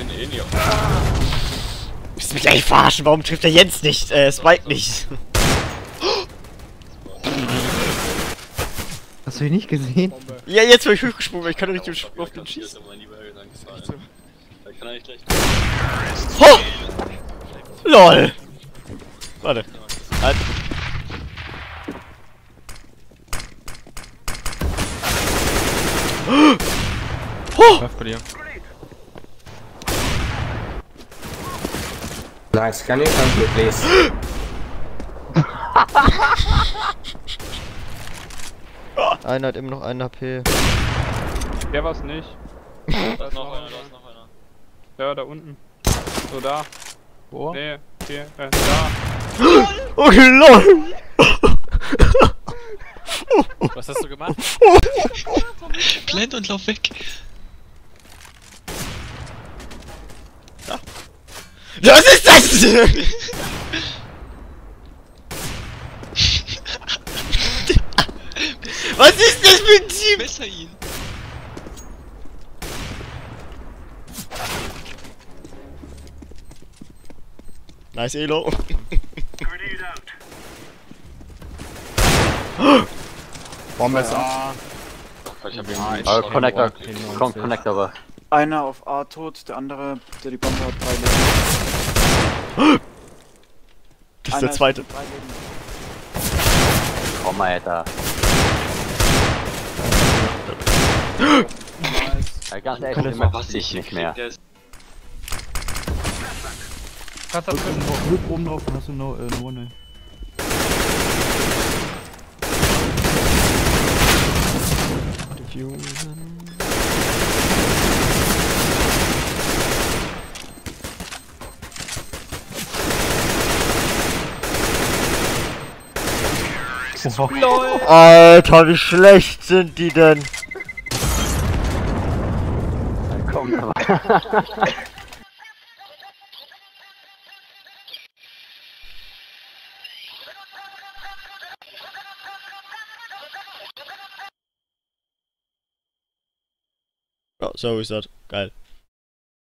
bin eh nie auf. Willst du mich eigentlich verarschen? Warum trifft der Jens nicht? Spike nicht. Hast du ihn nicht gesehen? Ja, jetzt bin ich hochgesprungen, ich kann doch nicht auf den schießen. Da kann er nicht gleich. Oh! LOL! Warte. Halt. Oh! Läuft bei dir. Nice, can you come to please? Einer hat immer noch einen HP. Der war's nicht. Da ist noch einer, da ist noch einer. Ja, da unten. So, da. Wo? Nee, hier, da. Okay, LOL! Was hast du gemacht? Blend und lauf weg. Was ist das denn? Was ist das für ein Team? Besser ihn. Nice Elo. Bombe ist A. Ich hab ihn Connector, kommt Connector war. Einer auf A tot, der andere, der die Bombe hat, 3 Leben. Das ist der zweite. 3 Leben. Komm mal, Alter. Nice. Ja, ganz ehrlich, immer passe ich nicht mehr. Kannst du dazwischen. Oben drauf, dann hast du no one. Alter, wie schlecht sind die denn? Komm, aber. Oh, so ist das. Geil.